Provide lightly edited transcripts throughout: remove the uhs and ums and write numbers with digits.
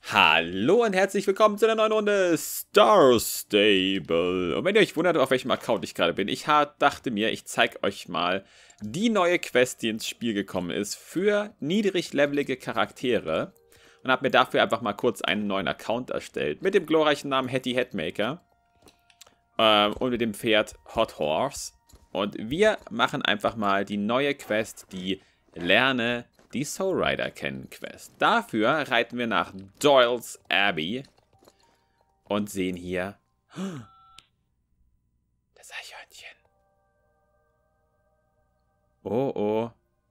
Hallo und herzlich willkommen zu einer neuen Runde Star Stable. Und wenn ihr euch wundert, auf welchem Account ich gerade bin, dachte mir, ich zeige euch mal die neue Quest, die ins Spiel gekommen ist für niedriglevelige Charaktere. Und habe mir dafür einfach mal kurz einen neuen Account erstellt mit dem glorreichen Namen Hetty Headmaker und mit dem Pferd Hot Horse. Und wir machen einfach mal die neue Quest, die Lerne die Soul Rider kennen Quest. Dafür reiten wir nach Doyle's Abbey und sehen hier das Eichhörnchen. Oh, oh.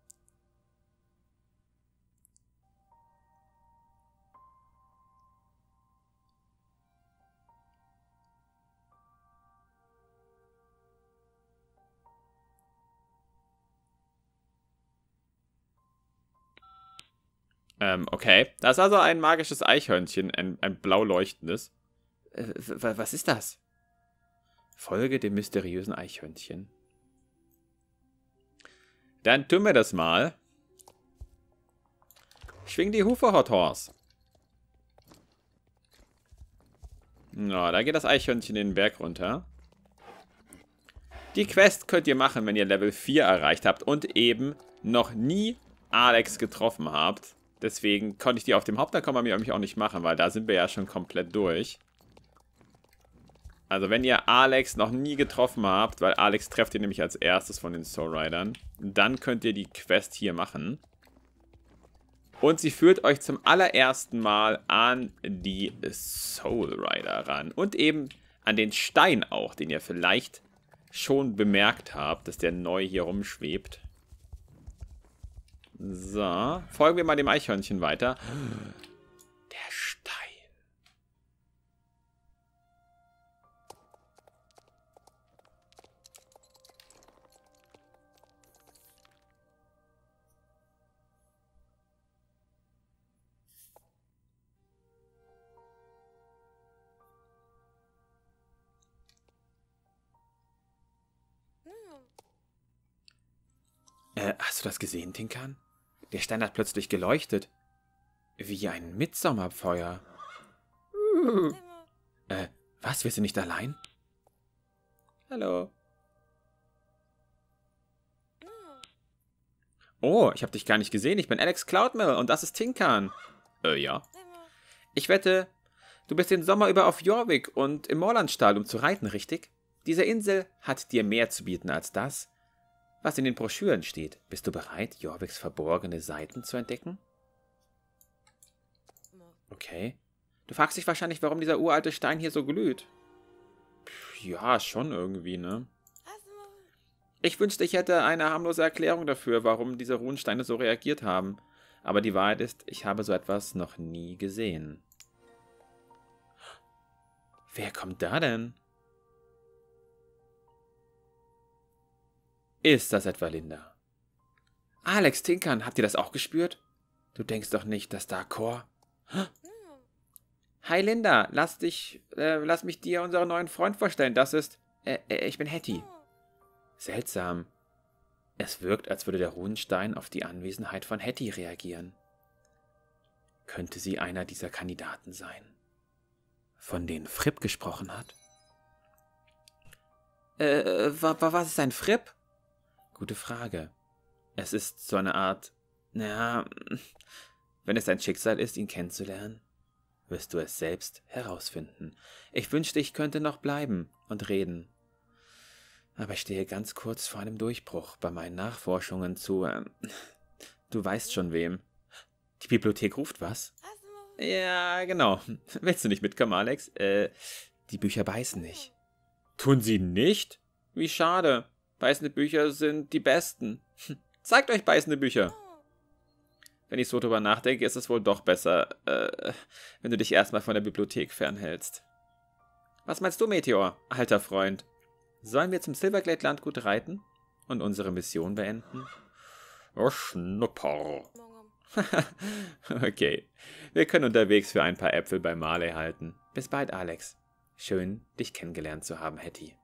Okay. Das ist also ein magisches Eichhörnchen, ein blau leuchtendes. Was ist das? Folge dem mysteriösen Eichhörnchen. Dann tun wir das mal. Schwing die Hufe, Hot Horse. Na, da geht das Eichhörnchen den Berg runter. Die Quest könnt ihr machen, wenn ihr Level 4 erreicht habt und eben noch nie Alex getroffen habt. Deswegen konnte ich die auf dem Hauptaccount bei mir auch nicht machen, weil da sind wir ja schon komplett durch. Also wenn ihr Alex noch nie getroffen habt, weil Alex trefft ihr nämlich als erstes von den Soul Riders, dann könnt ihr die Quest hier machen. Und sie führt euch zum allerersten Mal an die Soul Rider ran. Und eben an den Stein auch, den ihr vielleicht schon bemerkt habt, dass der neu hier rumschwebt. So, folgen wir mal dem Eichhörnchen weiter. Der Stein. Hast du das gesehen, Tinkan? Der Stein hat plötzlich geleuchtet. Wie ein Mitsommerfeuer. Was? Wir sind nicht allein? Hallo. Oh, ich habe dich gar nicht gesehen. Ich bin Alex Cloudmill und das ist Tinkan. Ja. Ich wette, du bist den Sommer über auf Jorvik und im Moorlandstall, um zu reiten, richtig? Diese Insel hat dir mehr zu bieten als das, was in den Broschüren steht. Bist du bereit, Jorviks verborgene Seiten zu entdecken? Okay. Du fragst dich wahrscheinlich, warum dieser uralte Stein hier so glüht. Ja, schon irgendwie, ne? Ich wünschte, ich hätte eine harmlose Erklärung dafür, warum diese Runensteine so reagiert haben. Aber die Wahrheit ist, ich habe so etwas noch nie gesehen. Wer kommt da denn? Ist das etwa Linda? Alex, Tinkan, habt ihr das auch gespürt? Du denkst doch nicht, dass da Chor... Hi Linda, lass mich dir unseren neuen Freund vorstellen. Das ist... ich bin Hetty. Seltsam. Es wirkt, als würde der Runenstein auf die Anwesenheit von Hetty reagieren. Könnte sie einer dieser Kandidaten sein, von denen Fripp gesprochen hat? Was ist ein Fripp? Gute Frage. Es ist so eine Art... Naja, wenn es dein Schicksal ist, ihn kennenzulernen, wirst du es selbst herausfinden. Ich wünschte, ich könnte noch bleiben und reden. Aber ich stehe ganz kurz vor einem Durchbruch bei meinen Nachforschungen zu... du weißt schon wem. Die Bibliothek ruft, was? Ja, genau. Willst du nicht mitkommen, Alex? Die Bücher beißen nicht. Tun sie nicht? Wie schade. Beißende Bücher sind die besten. Zeigt euch beißende Bücher. Wenn ich so drüber nachdenke, ist es wohl doch besser, wenn du dich erstmal von der Bibliothek fernhältst. Was meinst du, Meteor, alter Freund? Sollen wir zum Silverglade Landgut reiten und unsere Mission beenden? Oh, Schnupper. Okay, wir können unterwegs für ein paar Äpfel bei Marley halten. Bis bald, Alex. Schön, dich kennengelernt zu haben, Hetty.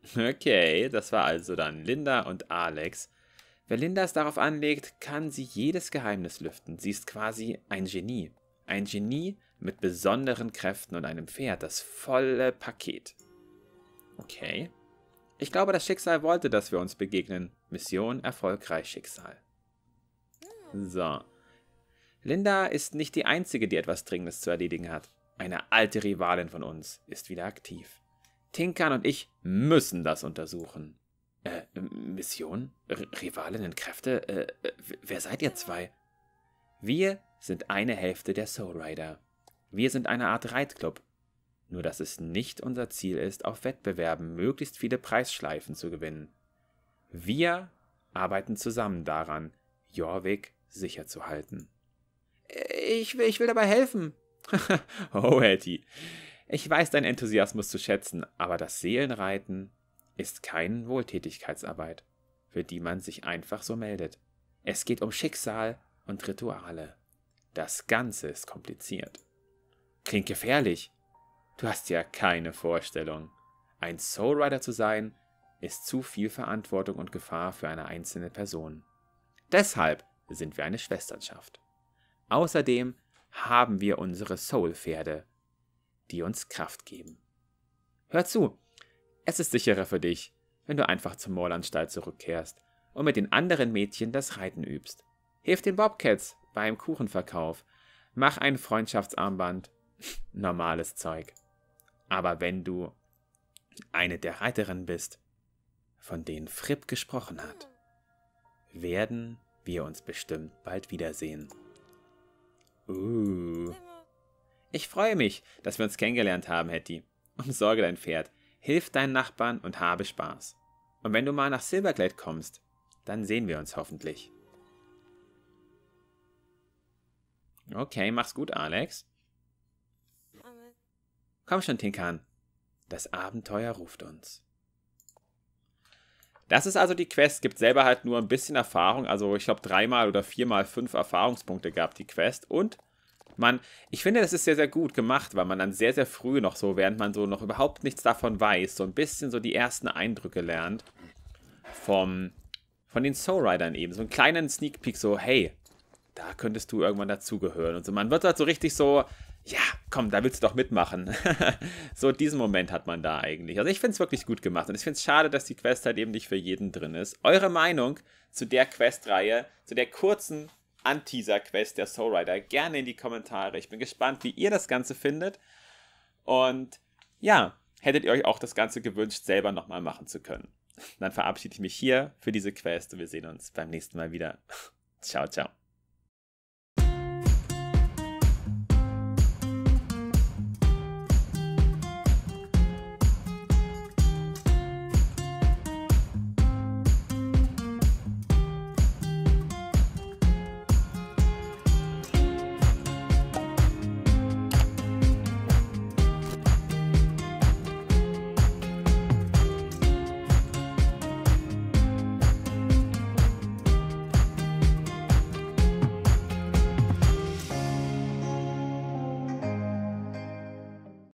Okay, das war also dann Linda und Alex. Wer Linda es darauf anlegt, kann sie jedes Geheimnis lüften. Sie ist quasi ein Genie. Ein Genie mit besonderen Kräften und einem Pferd, das volle Paket. Okay. Ich glaube, das Schicksal wollte, dass wir uns begegnen. Mission erfolgreich, Schicksal. So. Linda ist nicht die Einzige, die etwas Dringendes zu erledigen hat. Eine alte Rivalin von uns ist wieder aktiv. Tinkan und ich müssen das untersuchen. Mission? Rivalinnenkräfte? Wer seid ihr zwei? Wir sind eine Hälfte der Soul Rider. Wir sind eine Art Reitclub. Nur dass es nicht unser Ziel ist, auf Wettbewerben möglichst viele Preisschleifen zu gewinnen. Wir arbeiten zusammen daran, Jorvik sicher zu halten. Ich will dabei helfen. Oh, Hetty. Ich weiß deinen Enthusiasmus zu schätzen, aber das Seelenreiten ist keine Wohltätigkeitsarbeit, für die man sich einfach so meldet. Es geht um Schicksal und Rituale. Das Ganze ist kompliziert. Klingt gefährlich. Du hast ja keine Vorstellung. Ein Soul Rider zu sein, ist zu viel Verantwortung und Gefahr für eine einzelne Person. Deshalb sind wir eine Schwesternschaft. Außerdem haben wir unsere Soul-Pferde, die uns Kraft geben. Hör zu, es ist sicherer für dich, wenn du einfach zur Maulanstalt zurückkehrst und mit den anderen Mädchen das Reiten übst. Hilf den Bobcats beim Kuchenverkauf, mach ein Freundschaftsarmband, normales Zeug. Aber wenn du eine der Reiterinnen bist, von denen Fripp gesprochen hat, werden wir uns bestimmt bald wiedersehen. Ich freue mich, dass wir uns kennengelernt haben, Hetty. Umsorge dein Pferd, hilf deinen Nachbarn und habe Spaß. Und wenn du mal nach Silverglade kommst, dann sehen wir uns hoffentlich. Okay, mach's gut, Alex. Komm schon, Tinkan. Das Abenteuer ruft uns. Das ist also die Quest. Gibt selber halt nur ein bisschen Erfahrung. Also ich glaube 3 oder 5 Erfahrungspunkte gab die Quest. Und ich finde, das ist sehr, sehr gut gemacht, weil man dann sehr, sehr früh noch so, während man so noch überhaupt nichts davon weiß, so ein bisschen so die ersten Eindrücke lernt von den Soul Riders eben. So einen kleinen Sneak Peek, so hey, da könntest du irgendwann dazugehören. Und so, man wird halt so richtig so, ja, komm, da willst du doch mitmachen. So diesen Moment hat man da eigentlich. Also ich finde es wirklich gut gemacht. Und ich finde es schade, dass die Quest halt eben nicht für jeden drin ist. Eure Meinung zu der Questreihe, zu der kurzen Anteaser-Quest der Soul Rider, gerne in die Kommentare. Ich bin gespannt, wie ihr das Ganze findet. Und ja, hättet ihr euch auch das Ganze gewünscht, selber nochmal machen zu können. Dann verabschiede ich mich hier für diese Quest und wir sehen uns beim nächsten Mal wieder. Ciao, ciao.